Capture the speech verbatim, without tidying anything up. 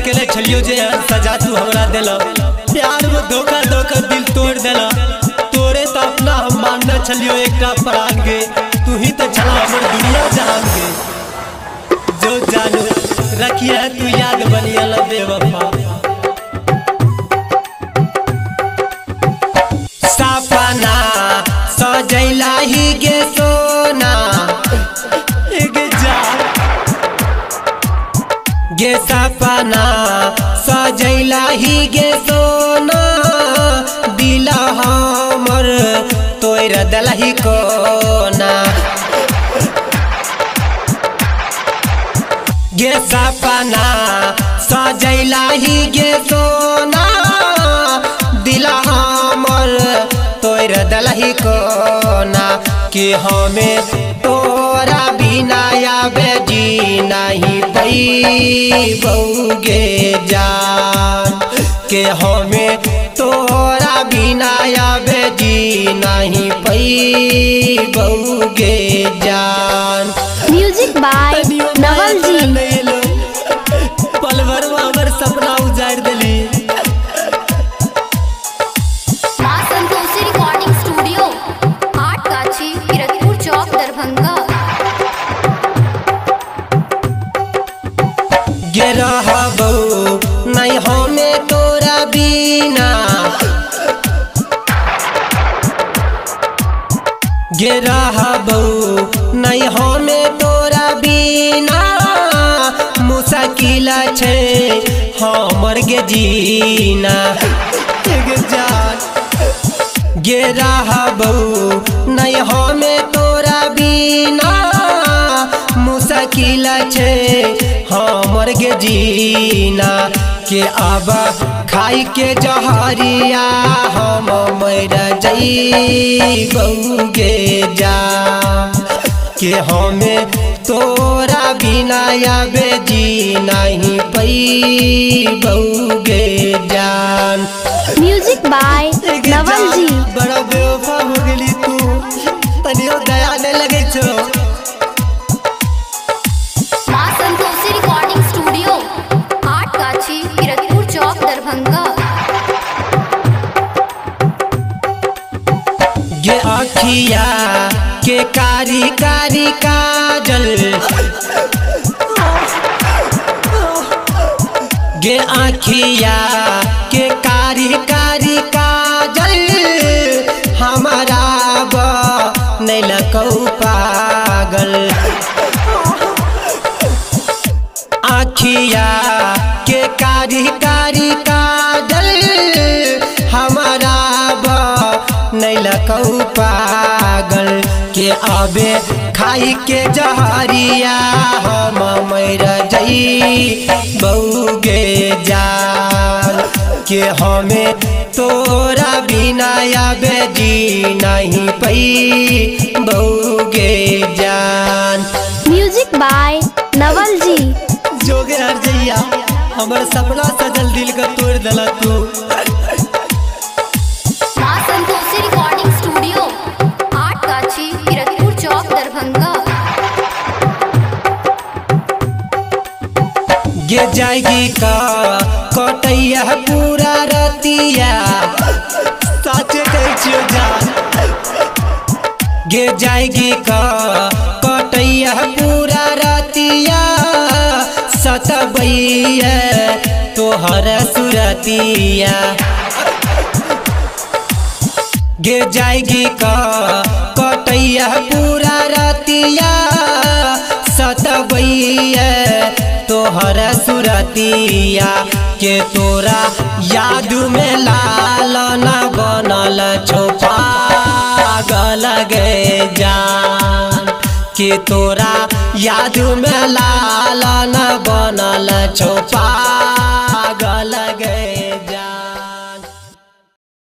अकेले छलियो जे सजा तू हमरा देला प्यार में धोखा धोखा दिल तोड़ देला तोरे तो अपना हम मानना छलियो एकटा प्राण के तू ही तो छला हमर दुनिया जहान के जो जानू रखिया तू याद बनियल बेवफा सपना सजैला ही गे सोना गे सपना सजैला ही गे सोना दिला हमर तोर दलही कोना गे सपना सजैला ही गे सोना दिला हमर तोर दलही कोना कि हमें तोरा बिना आवे जी नहीं पैबौगे जान के हमें तोरा बिना आवे जी नहीं पैबौगे जान। म्यूजिक बाय नवल जी। पल भर में हमर सपना उजाड़ दिली। मां संतोषी रिकॉर्डिंग स्टूडियो आठ काछी किरतपुर चौक दरभंगा। गे रहबौ नहीं हमें तोरा बिना गे रहबौ नहीं हमें तोरा बिना मुश्किल छे हमर गे जीना गे जान गे रहबौ नहीं हमें तोरा बिना मुश्किल छे हमर गे जीना के अब खाई के जहरिया हम मर जइबौगे जान के हमें तोरा बिना आवे जी नहीं पैबौगे जान। म्यूजिक बाय नवल जी। बड़ा बेवफा हो गेली तू तनियो दया नहीं लगे छो। मां संतोषी रिकॉर्डिंग स्टूडियो आठ काछी किरतपुर चौक दरभंगा। गे अखिया के कारी कारी काजल गे अखिया के कारी कारी काजल हमारा नहीं लकौ पागल अखिया के कारी कारी काजल हमारा नहीं लकौ पागल के आबे खाई के जहरिया हम मर जइबौगे जान के हमें तोरा बिना आवे जी नहीं पैबौगे जान। म्यूजिक बाय नवल जी। जोगे हर जइया हमर सपना सजल दिल का तोड़ दला तू। मां संतोषी रिकॉर्डिंग स्टूडियो आठ काछी किरतपुर चौक दरभंगा। गे जाएगी का कटैया पूरा रतिया सच कहै छियो जान गे जाएगी का कटैया पूरा रतिया सतबैया तोहर सुरतिया गे जाएगी का कटैया पूरा रतिया सतबैया तोहर सुरतिया के तोरा याद में लाल न बनल छो पागल गे जान के तोरा याद में लाल न बनल छो पागल गे।